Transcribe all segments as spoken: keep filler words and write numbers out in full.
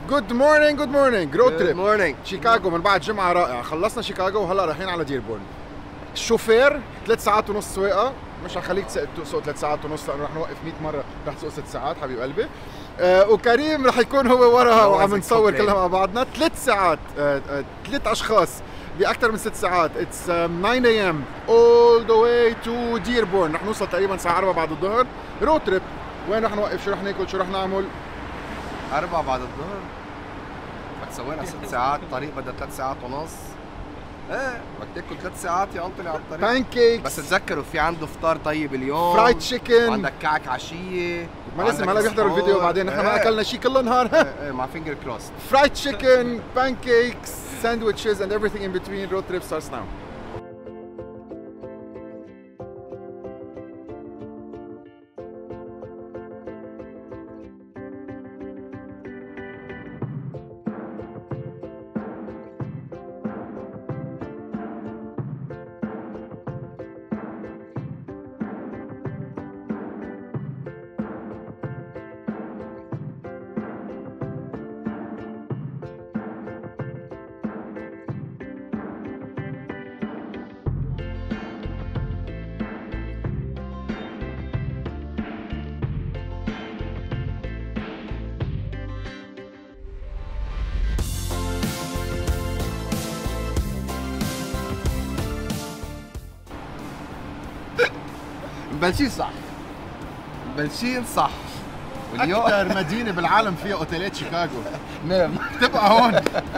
جود مورنينج جود مورنينج رود تريب مورنينج شيكاغو من بعد جمعة رائعة. خلصنا شيكاغو وهلا رايحين على ديربورن. الشوفير ثلاث ساعات ونص سواقة، مش رح تسوق ثلاث ساعات ونص لأنه رح نوقف مئة مرة، رح تسوق ست ساعات حبيب قلبي. آه وكريم رح يكون هو وراها وعم نصور كلنا مع بعضنا. ثلاث ساعات آه آه ثلاث أشخاص بأكثر من ست ساعات. It's um, nine a m all the way to ديربورن. رح نوصل تقريبا الساعة أربعة بعد الظهر. رود تريب. وين رح نوقف؟ شو رح ناكل؟ شو رح نعمل؟ أربعة بعد الظهر. سوينا ست ساعات طريق بدها ثلاث ساعات ونص. ايه بدك تاكل ثلاث ساعات يا انطلي على الطريق. بانكيكس. بس تذكروا في عنده فطار طيب اليوم. فرايد تشيكن. وعندك كعك عشية. ما لازم هلا بيحضروا الفيديو وبعدين نحن ما اكلنا شيء كل النهار. ايه ايه مع فينجر كروست. فرايد تشيكن، بانكيكس، ساندويتشز and everything in between. Road trip starts now. مبلشين صح مبلشين صح. واليوم أكثر مدينة بالعالم فيها أوتيلات شيكاغو. نعم تبقى هون.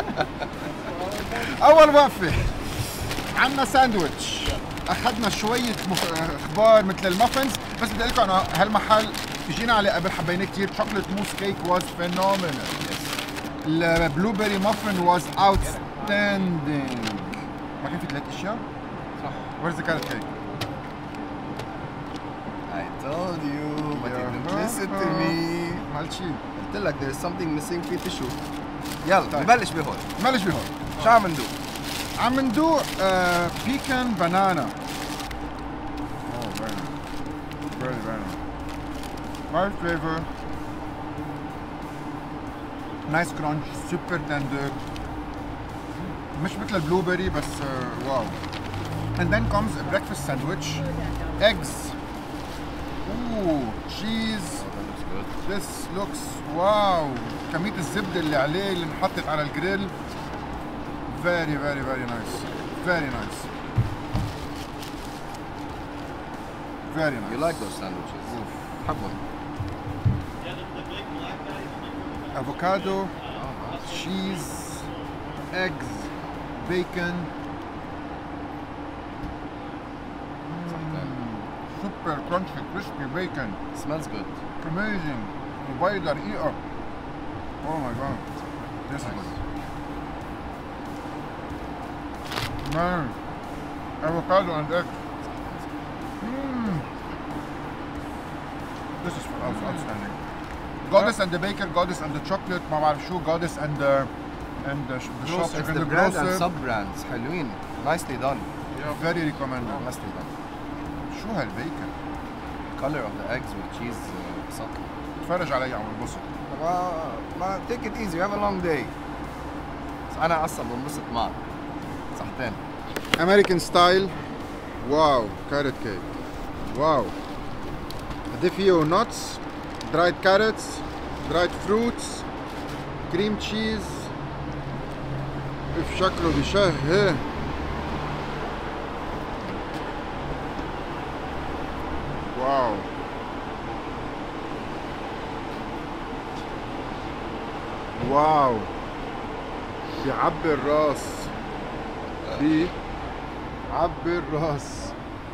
أول وقفة عنا ساندويتش. أخذنا شوية أخبار مثل المافنز، بس بدي أقول لكم أنه هالمحل اجينا عليه قبل حبيناه كثير. شوكليت موس كيك واز فينومينال. البلو بيري مافن واز اوتستاندينج. ما كان في ثلاث أشياء؟ صح. ويرز ذا كارت كيك؟ I told you but you didn't listen to me. عملت شيء. قلت لك there is something missing في تشو. يلا طيب. نبلش بهون. نبلش بهون. شو عم ندوق؟ عم ندوق آه بيكان بنانا. Oh very very very mild flavor. Nice crunch, super tender. مش مثل البلو بيري بس آه واو. And then comes a breakfast sandwich. Eggs. Ooh, cheese. This looks wow. كمية الزبدة اللي عليه اللي انحطت على الجريل. Very very very nice. Very nice. Very nice. You like those sandwiches? بحبهم. Avocado, cheese, eggs, bacon. Super crunchy, crispy bacon. Smells good. Amazing. وبيضة رقيقة. Oh my god. This is good. Man. Avocado and egg. Mm. This is for us outstanding. Goddess and the baker, Goddess and the chocolate. ما بعرف شو Goddess and the and the, the shop. It's the brand and sub brands. حلوين. Nicely done. Yeah. Very recommended. Nicely done. شو هالبيكن؟ Color of the eggs with cheese سطر. اتفرج علي عم بنبسط. ما ما take it easy. You have a long day. بس أنا أصلا بنبسط معك. صحتين. American style. واو كارت كيك. واو. قد فيه nuts, dried carrots, dried fruits, cream cheese. كيف شكله بشهي. واو. واو. بيعبي الراس. بيعبي الراس.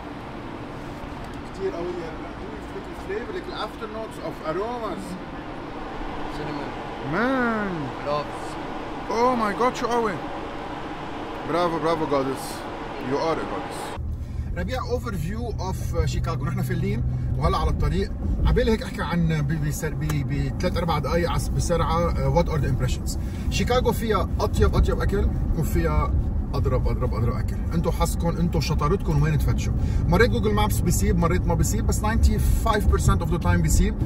كثير قوية. الفليفر لك الافتر نوتس اوف اروماز. Cinnamon. مان. Cloves. اوه ماي جاد شو قوي. برافو برافو جادس. يو ار ا جادس. ربيع اوفر فيو اوف شيكاغو. نحن في اللين وهلا على الطريق. عبالي هيك احكي عن بثلاث اربع دقائق بسرعه وات ار ذا امبريشنز. شيكاغو فيها اطيب اطيب اكل وفيها اضرب اضرب اضرب اكل. انتم حظكم، انتم شطارتكم وين تفتشوا. مريت جوجل مابس بيسيب، مريت ما بيسيب، بس خمسة وتسعين بالمية اوف ذا تايم بيسيب.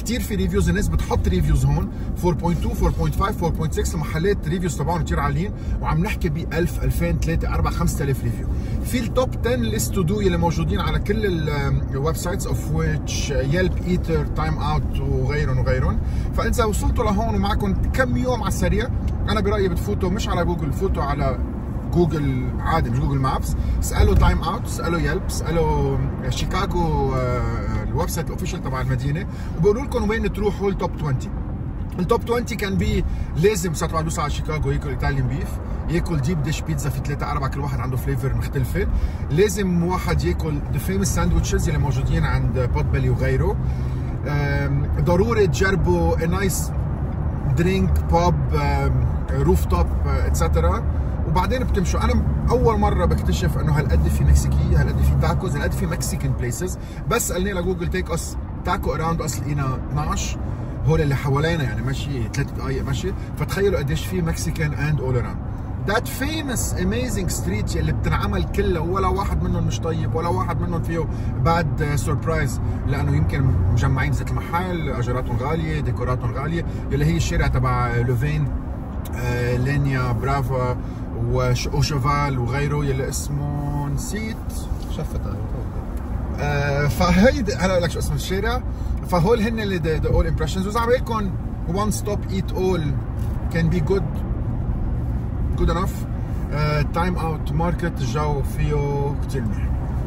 كثير في ريفيوز، الناس بتحط ريفيوز هون فور بوينت تو فور بوينت فايف فور بوينت سكس، المحلات ريفيوز تبعهم كثير عاليين، وعم نحكي ب ألف ألفين ثلاثة أربعة خمسة آلاف ريفيو. في التوب عشرة ليست تو دو اللي موجودين على كل الويب سايتس اوف ويتش يلب، ايتر، تايم اوت وغيرهم وغيرهم. فاذا وصلتوا لهون ومعكم كم يوم على السريع، انا برايي بتفوتوا مش على جوجل، بتفوتوا على جوجل عادي مش جوجل مابس، اسالوا تايم اوت، اسالوا يلب، اسالوا شيكاغو الويب سايت الاوفيشال تبع المدينه، وبقولوا لكم وين تروحوا التوب عشرين. التوب عشرين كان بي لازم ساعه واحد يوصل على شيكاغو ياكل ايطاليان بيف، ياكل ديب ديش بيتزا في ثلاثة أربعة كل واحد عنده فليفر مختلفه، لازم واحد ياكل ذا فيمس ساندويتشز اللي موجودين عند بوت بيلي وغيره، ضروري تجربوا نايس درينك بوب روف توب اتسترا، وبعدين بتمشوا. انا اول مره بكتشف انه هالقد في مكسيكيه، هالقد في تاكوز، هالقد في مكسيكان بليسز. بس قلنا لجوجل تيك اس تاكو اراوند اس، لقينا اثنعش هول اللي حوالينا يعني ماشي ثلاث دقائق ماشي، فتخيلوا قديش في مكسيكان اند اول اراوند. ذات فيمس اميزنج ستريت اللي بتنعمل كلها ولا واحد منهم مش طيب، ولا واحد منهم فيه باد سربرايز، لانه يمكن مجمعين ذات المحل، اجاراتهم غاليه، ديكوراتهم غاليه، اللي هي الشارع تبع لوفين، آه لينيا، برافا وشوفال وغيره يلي اسمه نسيت شفت آه فهيدي هلا لك شو اسم الشارع. فهول هن اللي ذا اول امبريشنز، واذا عم لكم وان ستوب ايت اول كان بي جود جود انف. تايم اوت ماركت الجو فيه كثير منيح.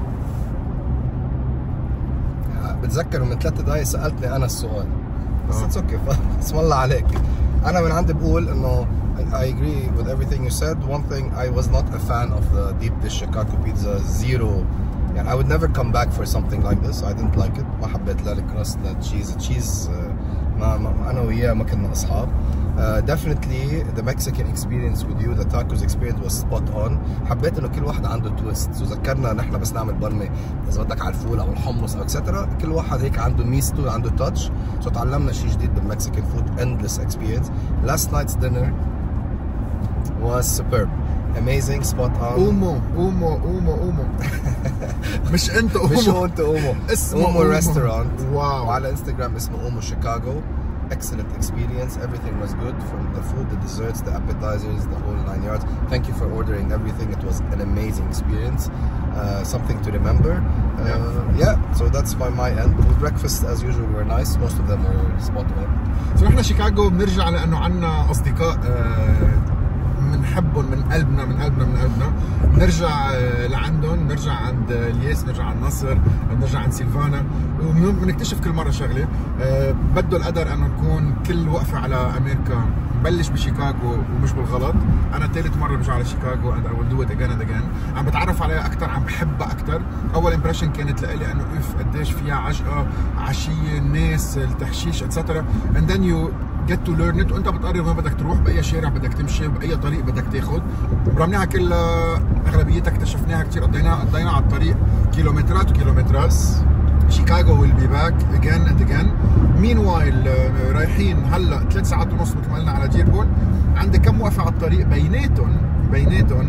بتذكر من ثلاث دقائق سالتني انا السؤال بس اتس اوكي اسم الله عليك. انا من عندي بقول انه I agree with everything you said. One thing, I was not a fan of the deep dish Chicago pizza. Zero. يعني I would never come back for something like this. I didn't like it. ما حبيت لا الكراست لا التشيز. التشيز ما, ما أنا وياه ما كنا أصحاب. Uh, definitely the Mexican experience with you, the tacos experience was spot on. حبيت إنه كل واحد عنده تويست. وذكرنا نحن بس نعمل برمي إذا بدك على الفول أو الحمص أو إكسترا. كل واحد هيك عنده ميزته، عنده تاتش. So تعلمنا شيء جديد بالمكسيكان food. Endless experience. Last night's dinner was superb, amazing, spot on. اومو اومو اومو اومو مش انت اومو، مش هو انت اومو، اسمه اومو ريستورانت. واو. وعلى انستغرام اسمه اومو شيكاغو. Excellent experience. Everything was good, from the food, the desserts, the appetizers, the whole nine yards. Thank you for ordering everything. It was an amazing experience. Uh, something to remember. Uh, yeah. yeah. So that's by my end. The breakfast, as usual, were nice. Most of them were spot on. So نحن شيكاغو بنرجع لانه عندنا اصدقاء بنحبهم من قلبنا من قلبنا من قلبنا. بنرجع لعندهم، بنرجع عند الياس، بنرجع عند نصر، بنرجع عند سيلفانا، وبنكتشف كل مره شغله. بده القدر انه نكون كل وقفه على امريكا نبلش بشيكاغو ومش بالغلط. انا ثالث مره برجع على شيكاغو and I will do it again and again. عم بتعرف عليها اكثر، عم بحبها اكثر. اول امبريشن كانت لإلي انه اف قديش فيها عجقه، عشيه، الناس، التحشيش اتسترا، and then you get to learn it. وانت بتقرر وين بدك تروح، باي شارع بدك تمشي، باي طريق بدك تاخذ. برمناها كلها اغلبيتها اكتشفناها كثير، قضيناها قضينا على الطريق كيلومترات وكيلومترات. شيكاغو will be back again and again. meanwhile رايحين هلا ثلاث ساعات ونص مثل ما قلنا على ديربون. عندي كم وقفه على الطريق، بيناتهم بيناتهم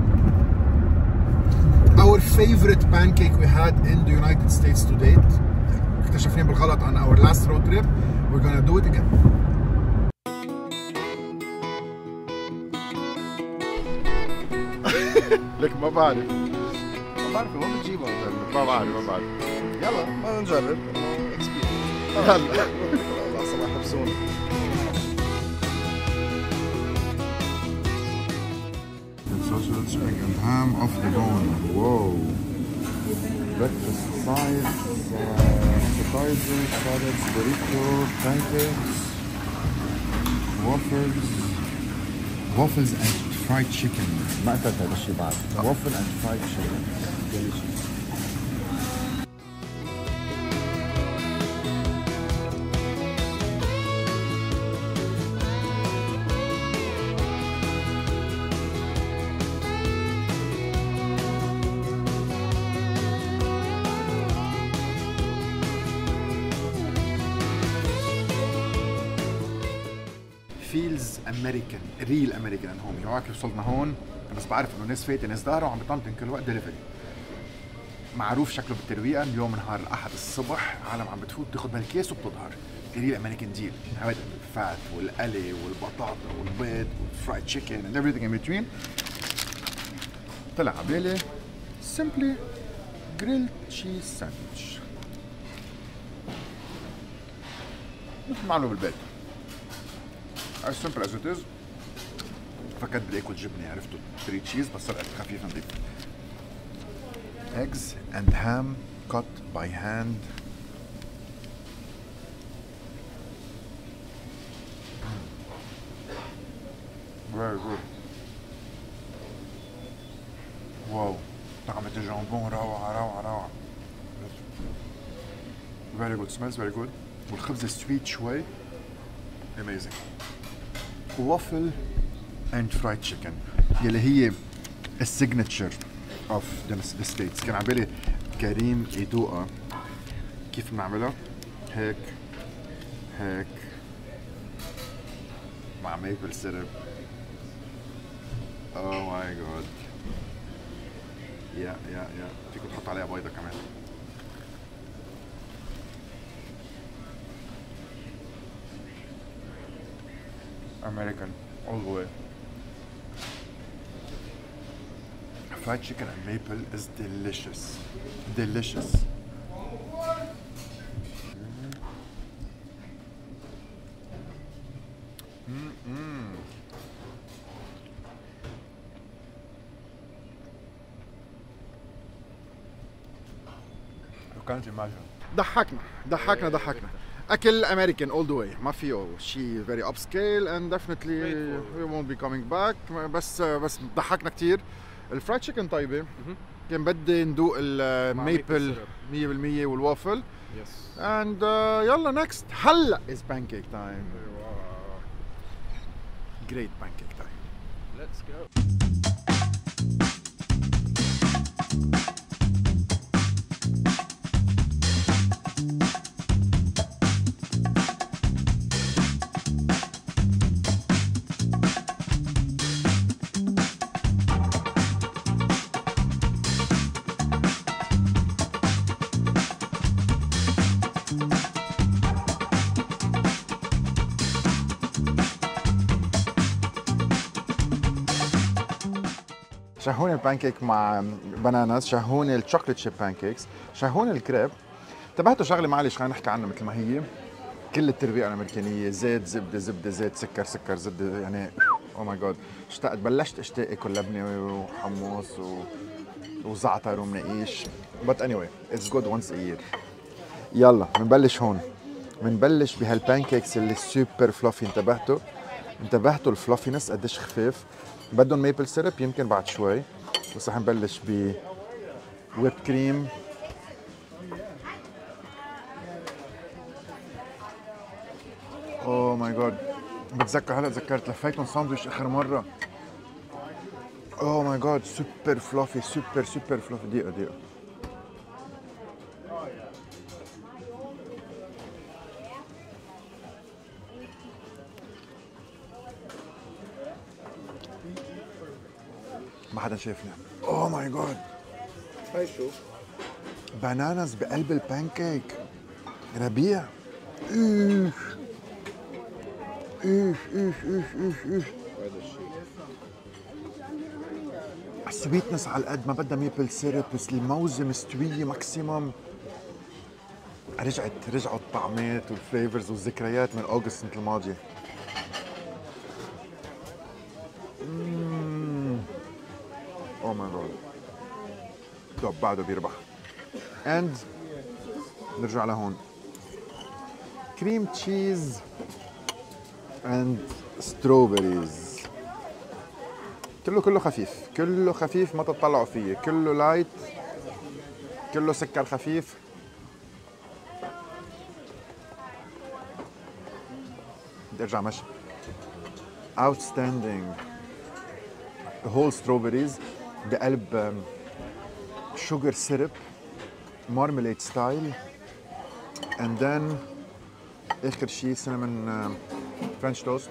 our favorite pancake we had in the United States to date. اكتشفناه بالغلط on our last road trip. We're gonna do it again. لك ما بعرف ما بعرف وين بتجيبها. ما بعرف ما بعرف يلا ما نجرب. يلا اصلا ما يحبسونا. Sausage, egg and ham off the bone. Whoa. Breakfast size, uh, appetizers, salads, burrito, pancakes, waffles, waffles and fried chicken. ما أكلت هذا الشيء بعد. Waffle and fried chicken. Delicious. فيلز امريكان، ريل امريكان هومي. هواك وصلنا هون، بس بعرف انه ناس فايته ناس ظاهره وعم بطنطن كل وقت دليفري. معروف شكله بالترويقه. اليوم نهار الاحد الصبح، عالم عم بتفوت تاخذ بالكيس وبتظهر. ريل امريكان ديل. هذا الفات والقلي والبطاطا والبيض والفرايد تشيكن and everything in between. طلع عبالي simply grilled cheese sandwich. مثل ما عملوا بالبيت. as simple as it is. فكرت بدي اكل جبنه، عرفتوا تري تشيز بس صار خفيف نظيف. eggs and ham cut by hand. very good. واو طعمة الجامبون روعة روعة روعة. very good smells very good. والخبز سويت شوي amazing. waffle and fried chicken يلي هي السيجنتشر اوف ذا ستيتس. كان عبالي كريم يدوقها كيف بنعملها هيك هيك مع ميبل سيرب. اوه ماي جاد. يا يا يا فيكم تحط عليها بيضة كمان. American all the way. Fried chicken and maple is delicious, delicious. Mm-mm. You can't imagine. ضحكنا ضحكنا ضحكنا. اكل امريكان اول ذا واي، ما فيه شيء فيري اب سكيل اند ديفنتلي وي وونت بي كومينج باك. بس بس ضحكنا كثير. الفرايد تشيكن طيبه. كان بدي ندوق الميبل مية بالمية والوافل. يس اند يلا نكست. هلا از بانكيك تايم. جريت بانكيك تايم. ليتس جو. شهوني البانكيك مع باناناز، شهوني الشوكليت شيب بانكيكس، شهوني الكريب. انتبهتوا شغله معلش خلينا نحكي عنها مثل ما هي. كل التربية الامريكانيه زيت زبده زبده زيت سكر سكر زبده، يعني او ماي جاد اشتقت بلشت اشتاق اكل لبنه وحمص و... وزعتر ومناقيش. بس اني واي اتس جود وانس ا يير. يلا بنبلش هون. بنبلش بهالبانكيكس اللي سوبر فلافي. انتبهتوا انتبهتوا الفلافينس قديش خفيف. بدهم ميبل سيرب يمكن بعد شوي، بس رح نبلش ب ويب كريم. اوه ماي جاد بتذكر هلا تذكرت لفيتهم ساندويش اخر مره. اوه ماي جاد سوبر فلافي سوبر سوبر فلافي. دقيقه دقيقه ما حدا شايفني. اوه ماي جاد هاي شوف باناناز بقلب البانكيك. ربيع. اوف اوف اوف اوف اوف اوف. هذا الشيء السويتنس على القد ما بدها ميبل سيرب، بس الموزه مستويه ماكسيموم. رجعت رجعوا الطعمات والفليفرز والذكريات من اوغست مثل الماضيه. اوه ماي جاد طب بعده بيربح. اند نرجع لهون. كريم تشيز اند ستروبريز. كله كله خفيف كله خفيف ما تطلعوا فيه. كله لايت كله سكر خفيف. بدي ارجع مشي. outstanding. هول ستروبريز بقلب شوجر سيرب مارميليد ستايل. اند ذن اخر شيء سينامون فرنش توست.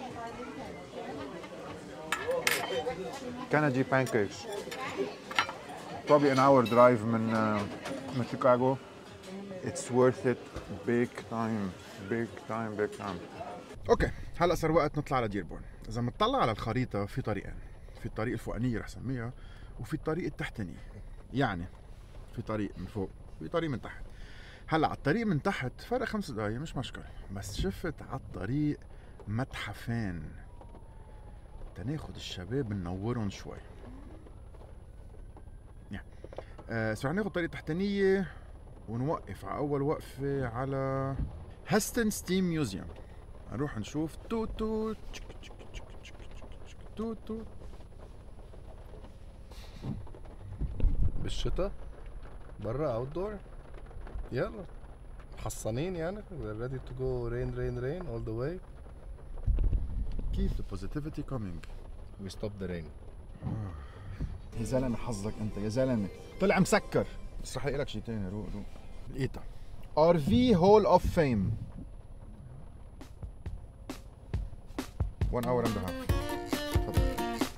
كندي بانكيكس. probably an hour drive من من شيكاغو. It's worth it big time بيج تايم بيج تايم. اوكي هلا صار وقت نطلع على ديربورن. اذا بنطلع على الخريطه في طريقين، في الطريق الفوقانيه رح سميها وفي الطريق التحتانيه. يعني في طريق من فوق وفي طريق من تحت. هلا على الطريق من تحت فرق خمس دقايق مش مشكله، بس شفت على الطريق متحفين تناخد الشباب ننورهم شوي. يعني آه سو رح ناخد طريق تحتانيه ونوقف على اول وقفه على هاستن ستيم ميوزيوم. نروح نشوف توت توت توت توت. بالشتاء برا اوت دور يلا محصنين يعني we're ready to go rain rain rain all the way. Keep the positivity coming. We stop the rain. يا زلمه حظك انت يا زلمه طلع مسكر. بس رح الاقي لك شيء ثاني. روق روق لقيتها ار في هول اوف فيم one hour and a half. تفضل.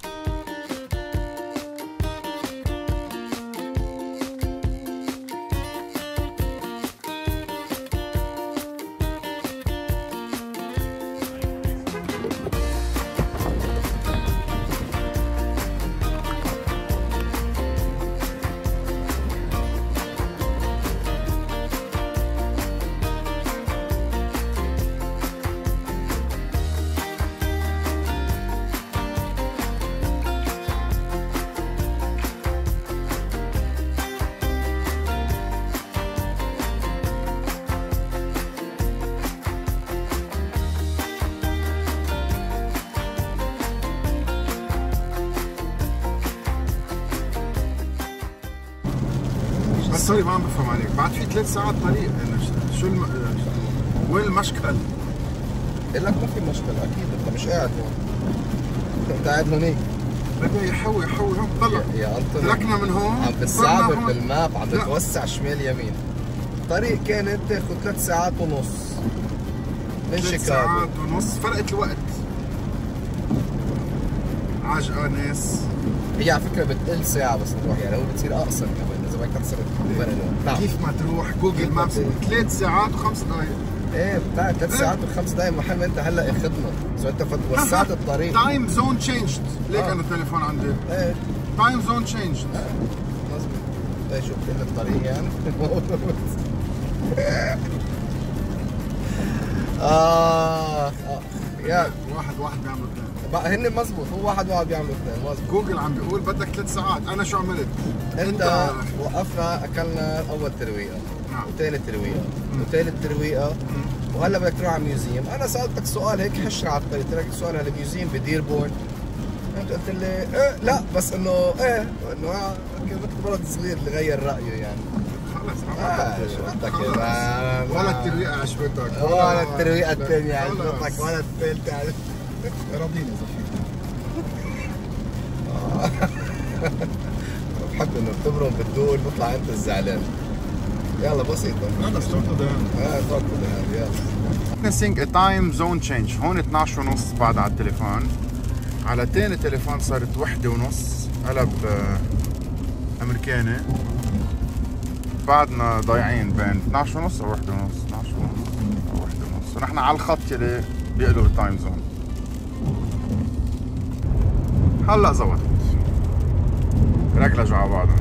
بس سوري ما عم بفهم عليك، بعد في ثلاث ساعات طريق، شو الم... وين المشكل؟ بقول لك ما في مشكلة أكيد، أنت مش قاعد هون، أنت قاعد هونيك. بدي يحوي يحوي هون طلع يا أنطوني تركنا من هون عم بتسابق بالماب، عم بتوسع شمال يمين. الطريق كانت تاخذ ثلاث ساعات ونص من شيكاغو. ثلاث ساعات ونص، فرقت الوقت. عجقة ناس. هي على فكرة بتقل ساعة بس تروح، يعني هو بتصير أقصر كمان إذا بدك تحسب نعم. كيف ما تروح جوجل مابس ثلاث ساعات وخمس دقائق. ايه بتاع ثلاث ساعات وخمس دقائق محل ما انت هلا اخذنا، سو انت وسعت الطريق. تايم زون تشينجد، ليك انا التليفون عندي. ايه تايم زون تشينجد. مظبوط. ايه شوف كل الطريق يعني. آه يا واحد واحد بيعملوا اثنين. بقى هن مزبوط، هو واحد واحد بيعملوا اثنين مزبوط. جوجل عم بيقول بدك ثلاث ساعات، انا شو عملت؟ انت وقفنا اكلنا اول ترويقه، نعم، وثاني ترويقه، وثالث ترويقه، وهلا بدك تروح على ميوزيوم. انا سالتك سؤال هيك حشر على الطريق، قلت لك السؤال هذا ميوزيوم بديربورن؟ انت قلت لي ايه لا بس انه ايه انه مثل ولد صغير اللي غير رايه يعني. خلص اه شو بدك ولا الترويقه عجبتك ولا الترويقه الثانيه عجبتك ولا الثالثه عجبتك. راضيني اذا في. بحب انه بتبرم بالدول بطلع انت الزعلان. يلا بسيطة. يلا ستارت ذا اه ستارت ذا يلا. witnessing a time zone change. هون اثنعش ونص بعد على التليفون، على تاني تليفون صارت وحدة ونص، قلب امريكاني. بعدنا ضايعين بين اثنعش ونص او وحدة ونص، اثنعش ونص او وحدة ونص، ونحن على الخط يلي بيقلب التايم زون. هلا زبطت، رجلجوا على بعضهم.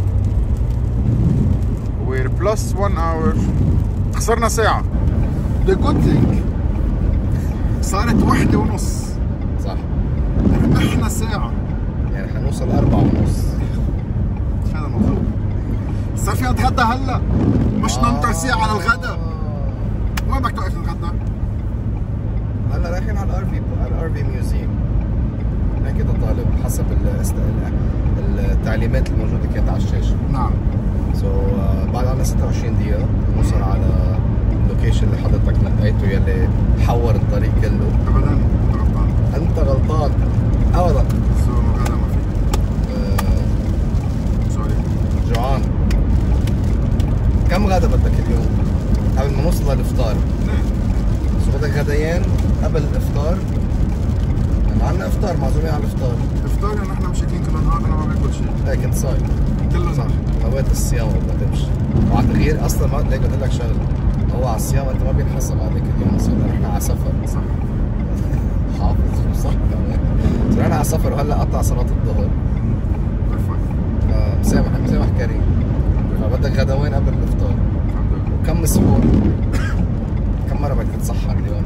We're plus one hour. خسرنا ساعة. The good thing صارت وحدة ونص. صح. ربحنا ساعة. يعني حنوصل أربعة ونص. هذا المطلوب. صار في نتغدى هلا. مش آه. ننطر ساعة على الغدا. وين بدك توقف نتغدى؟ هلا رايحين على الار في على الار في ميوزيوم. هيك طالب حسب التعليمات الموجودة كانت على الشاشة. نعم. سو so, uh, بعد عنا ستة وعشرين دقيقة نوصل على اللوكيشن اللي حضرتك نقيته يلي حور الطريق كله. ابدا انت غلطان. انت غلطان ابدا. سو غدا ما في. سوري. جوعان. كم غدا بدك اليوم؟ قبل ما نوصل للافطار. اثنين. سو بدك غديان قبل الافطار؟ ما عندنا افطار، معزومين على الافطار. افطار يعني نحن مش اكلين كل النهار، انا ما باكل شيء. ايه كنت صايم. كله صح. مواد الصيام ما تمشي. وعلى تغيير اصلا ما ليك بدي لك شغله. هو على الصيام انت ما بينحسب هذاك اليوم، بس رحنا على سفر. صح. حافظ شو صح كمان. رحنا على سفر وهلا قطع صلاة الظهر. مسامح مسامح كريم. فبدك غدوين قبل الافطار. وكم مسحور؟ كم مرة بدك تتسحر اليوم؟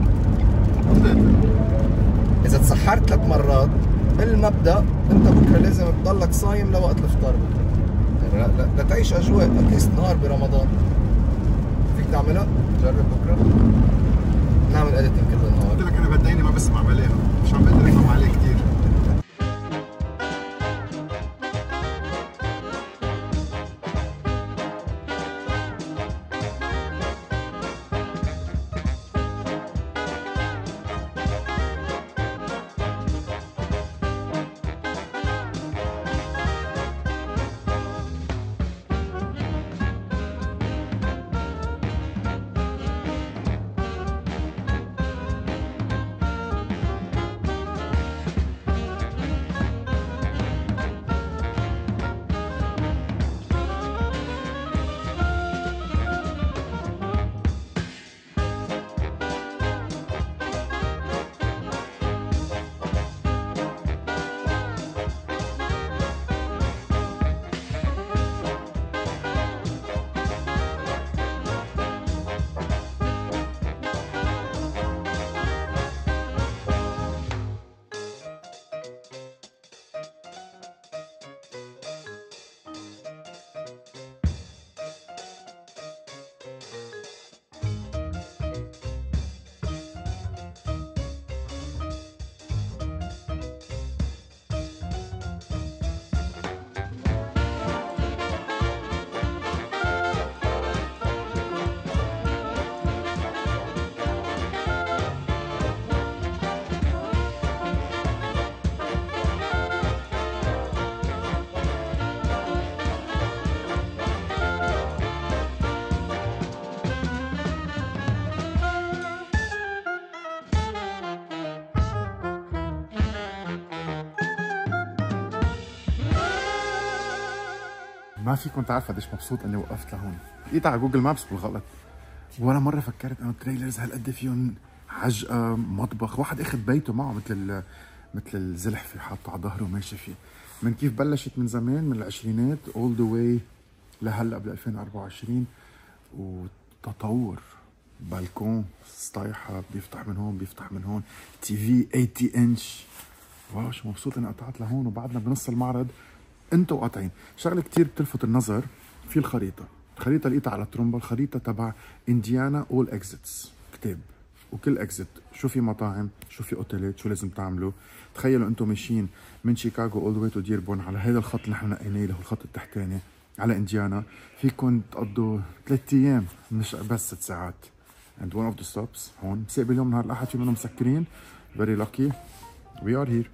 إذا تسحرت ثلاث مرات بالمبدأ أنت بكرة لازم تضلك صايم لوقت الإفطار بكرة. يعني لا لا لتعيش أجواء أتليست نهار برمضان. فيك تعملها؟ جرب بكرة. نعمل اديتنج كل النهار. قلت لك أنا بديني ما بسمع بلاها، مش عم بقدر أفهم عليه كثير. ما فيكم تعرفوا قديش مبسوط اني وقفت لهون. لقيت على جوجل مابس بالغلط، ولا مره فكرت انه التريلرز هالقد فيهم عجقه، مطبخ، واحد اخذ بيته معه مثل مثل الزلحفه حاطه على ظهره وماشي فيه. من كيف بلشت من زمان من العشرينات اول ذا واي لهلا ب ألفين وأربعة وعشرين، وتطور. بالكون سطيحه بيفتح من هون بيفتح من هون، تي في ثمانين انش. واو شو مبسوط اني قطعت لهون وبعدنا بنص المعرض انتوا قاطعين. شغله كثير بتلفت النظر في الخريطه، الخريطه لقيتها على ترومبا، الخريطه تبع انديانا اول اكزيتس، كتاب وكل اكزيت شو في مطاعم، شو في اوتيلات، شو لازم تعملوا. تخيلوا انتم ماشيين من شيكاغو اول ذا واي تو ديربون على هذا الخط اللي نحن نقيناه اللي هو الخط التحتاني على انديانا، فيكم تقضوا ثلاث ايام مش بس ست ساعات. and one of the stops هون مساء اليوم نهار الاحد، في منهم مسكرين. very lucky we are here.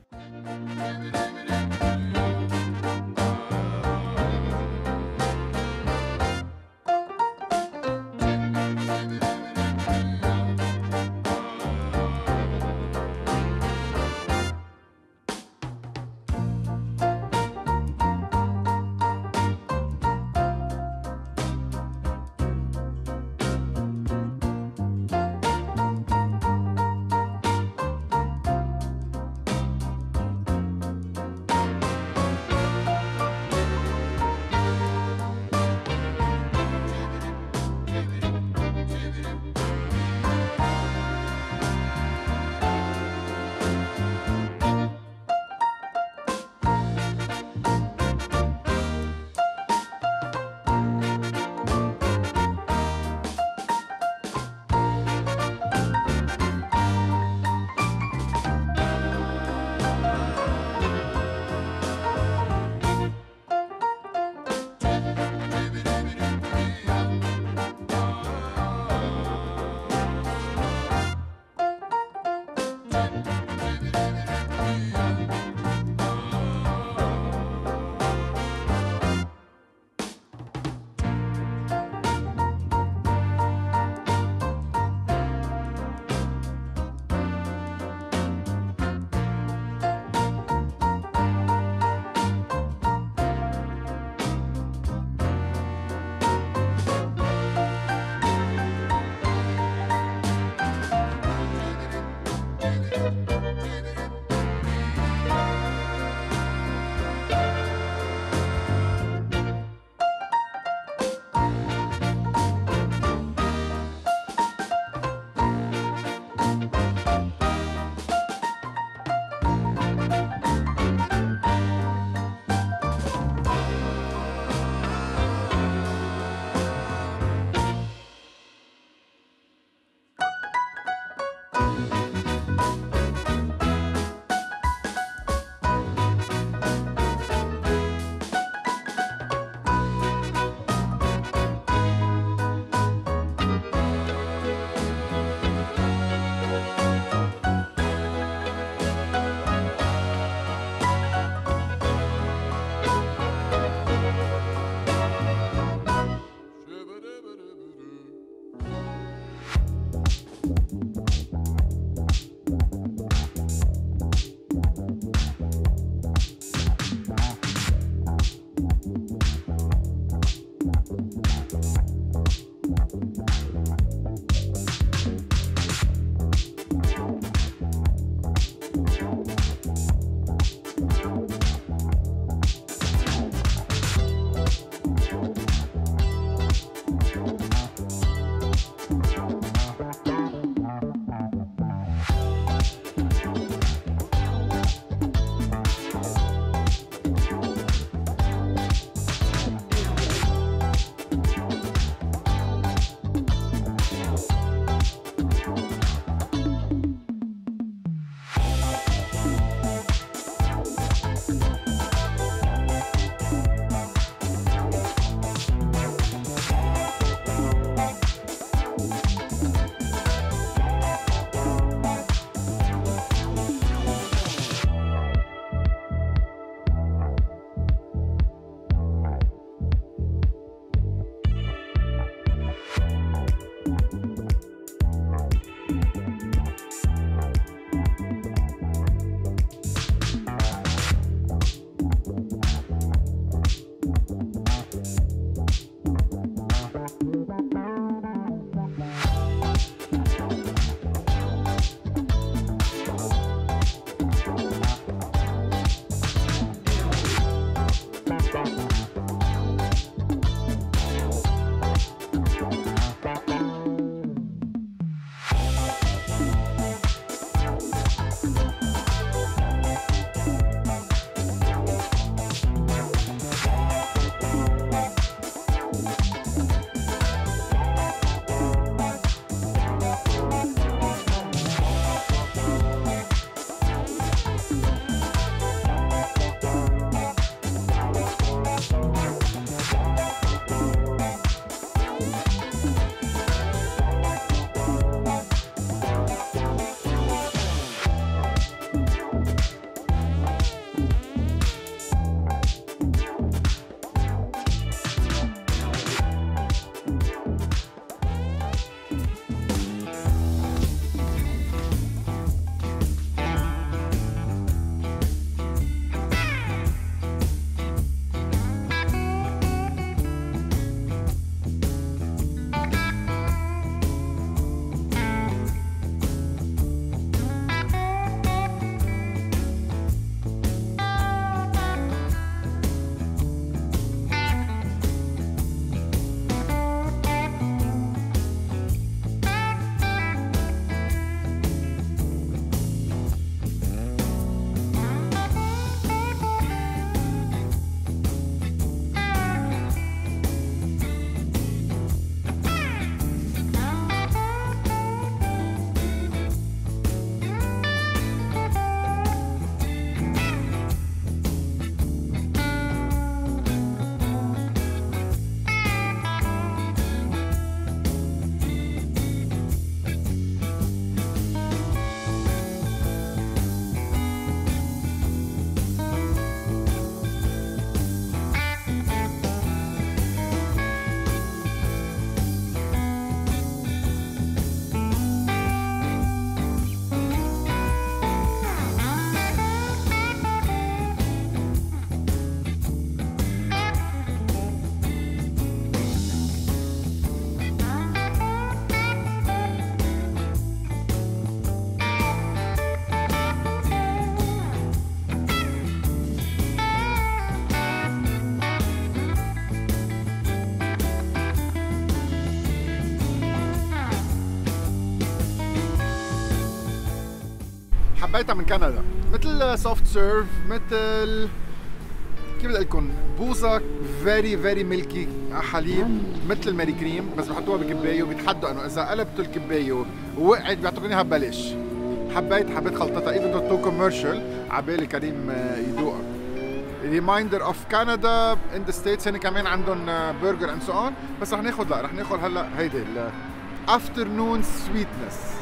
حبيتها من كندا، مثل سوفت سيرف، مثل كيف بدي لكم بوظه فيري فيري ميلكي على حليب مثل الماري كريم، بس بحطوها بكبايه وبيتحدوا انه اذا قلبتوا الكبايه ووقعت بيعطوكم اياها ببلاش. حبيت حبيت خلطتها ايفن دو تو كوميرشال، عبالي كريم يدوقها. ريمايندر اوف كندا ان ذا ستيتس، هن كمان عندهم برجر اند سو اون، بس رح ناخذ لا رح ناخذ هلا هيدي الافترنون سويتنس.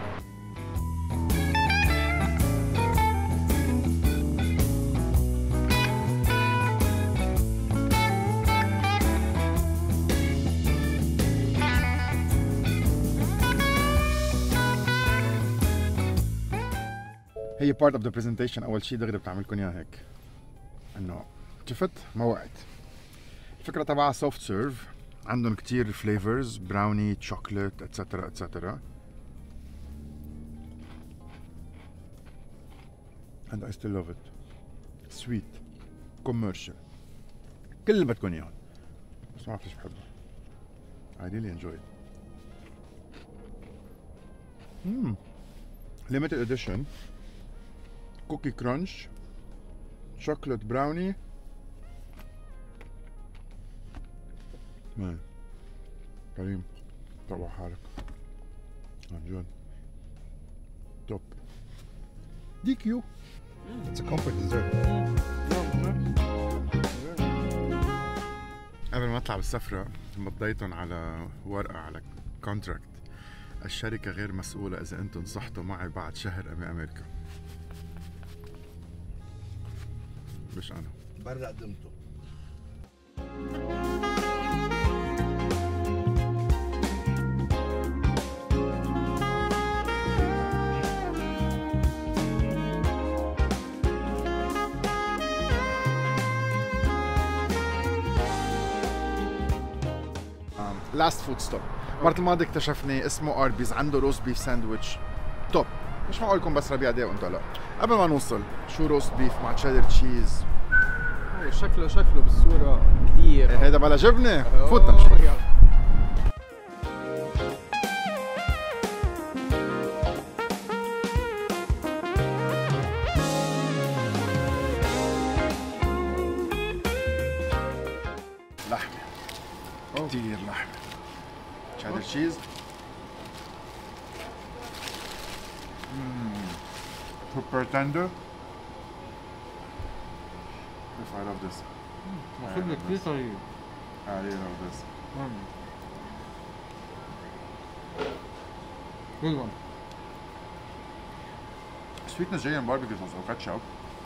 هي part of the presentation. اول شيء دغري بتعملكم اياها هيك انه شفت ما وقعت. الفكره تبعها سوفت سيرف، عندهم كتير فليفرز، براوني، تشوكلت، اتسترا اتسترا. and I still love it. sweet commercial كل اللي بدكم اياهم، بس ما بعرف ليش بحبها. I really enjoy it. مم limited edition كوكي كرانش شوكولات براوني. مان كريم طبع حالك عن جد توب. دي كيو It's a comfort dessert. قبل ما اطلع بالسفرة مضيتهم على ورقة على كونتراكت، الشركة غير مسؤولة إذا أنتم صحتوا معي بعد شهر أمي أمريكا. مش أنا برا قدمته. لاست فود ستوب. المرة الماضية اكتشفني اسمه اربيز، عنده روست بيف ساندويتش توب. مش معقول لكم بس ربيع دقيقة وانتوا لا. قبل ما نوصل شو روست بيف مع تشيدر تشيز. شكله شكله بالصورة كثير. هيدا بلا جبنة. فوتنا نشوف. لحمة كتير لحمة. تشيدر تشيز. Super tender. If I love this. ماخذ كثير طريق. I really love this. Good one. Sweetness جاية من barbecue sauce أو ketchup.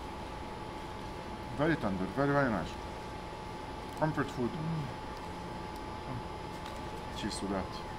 Very tender, very very nice. Comfort food. Cheese to that.